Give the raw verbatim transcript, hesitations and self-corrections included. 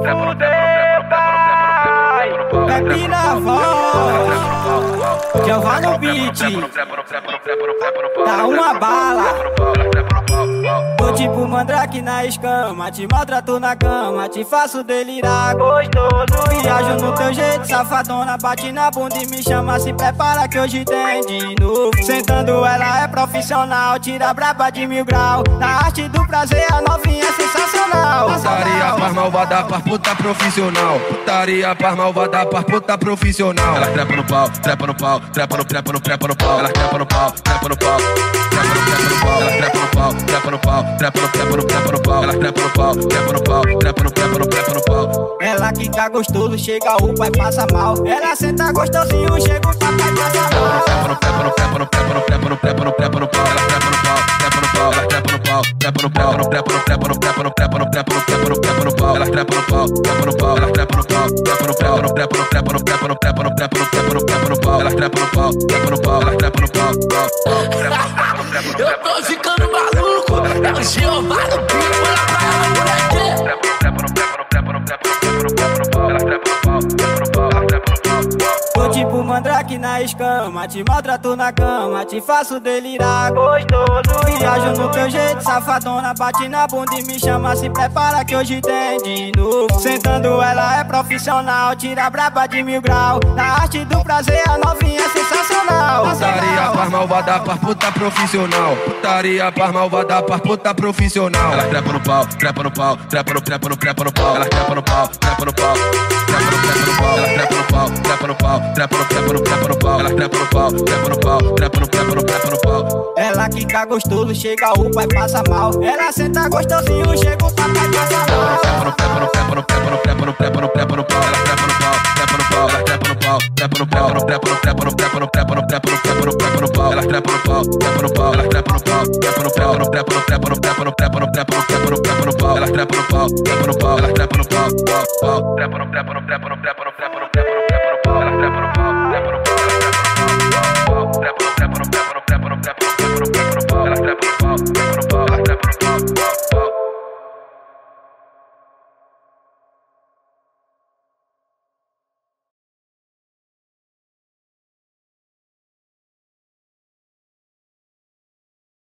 fuder, pai. Pepe na voz, Jeová no beat, dá uma bala. Tô tipo mandrake na escama, te maltrato na cama, te faço delirar gostoso. Viajo no teu jeito, safadona, bate na bunda e me chama, se prepara que hoje tem de novo. Sentando ela é profissional, tira braba de mil grau. Na arte do prazer a novinha é sensacional. Putaria pras malvada, pras puta profissional. Putaria pras malvada, pras puta profissional. Ela trepa no pau, trepa no pau, trepa no, trepa no, trepa no pau. Ela trepa no pau, trepa no pau, trepa no, trepa no pau. Ela trepa no pau, trepa no pau, trepa no, trepa no, trepa no pau. Ela trepa no pau, trepa no pau, trepa no, trepa no, trepa no pau. Ela quica gostoso, chega o pai passa mal. Ela senta gostosinho, chega o papai passa mal. Trepa no, trepa no, trepa no, trepa no, trepa no, trepa no, trepa no pau. Ela trepa no pau, trepa no pau. Ela trepa no pau, trepa no pau, no, trepa no, trepa no, trepa no, trepa no, trepa no, trepa no, trepa no pau. Ela trepa no pau, trepa no pau. Ela trepa no pau, trepa no pau, no, trepa no, trepa no, trepa no, trepa no, trepa no, trepa no, trepa no pau. Ela trepa no pau, trepa no pau. Ela trepa no pau, pau, pau, trepa no, trepa no, trepa no. Eu tô ficando maluco, é o Jeová no beat, olha pra ela, moleque. Trepa no, trepa no, trepa no, trepa no, trepa no, trepa no pau. Ela trepa no pau, trepa no pau, ela trepa no pau, pau. Tô tipo mandrake na escama, te maltrato na cama, te faço delirar gostoso. Viajo no teu jeito, safadona, bate na bunda e me chama, se prepara que hoje tem de novo. Sentando ela é profissional, tira braba de mil grau. Na arte do prazer a novinha é sensacional. Putaria pras malvada, pras puta profissional. Putaria pras malvada, pras puta profissional. Ela trepa no pau, trepa no pau, trepa no, trepa no, trepa no pau. Ela trepa no pau, trepa no pau, trepa no, trepa no pau. Ela trepa no pau, trepa no pau, trepa no, trepa no, trepa no pau. Ela trepa no pau, trepa no pau, trepa no, trepa no, trepa no pau. Ela quica gostoso, chega o pai passa mal. Ela senta gostosinho, chega o papai passa mal. Trepa no, trepa no, trepa no, trepa no, trepa no, trepa no, trepa no pau. Ela trepa no pau, trepa no pau. Ela trepa no pau, trepa no pau, no, trepa no, trepa no, trepa no, trepa no, trepa no, trepa no, trepa no pau. Ela trepa no pau, trepa no pau. Ela trepa no pau, trepa no pau, no, trepa no, trepa no, trepa no, trepa no, trepa no, trepa no, trepa no pau. Ela trepa no pau, trepa no pau. Ela trepa no pau, pau, pau. Trepa no, trepa no, trepa no, trepa no, trepa no, trepa no, trepa no pau. Ela trepa no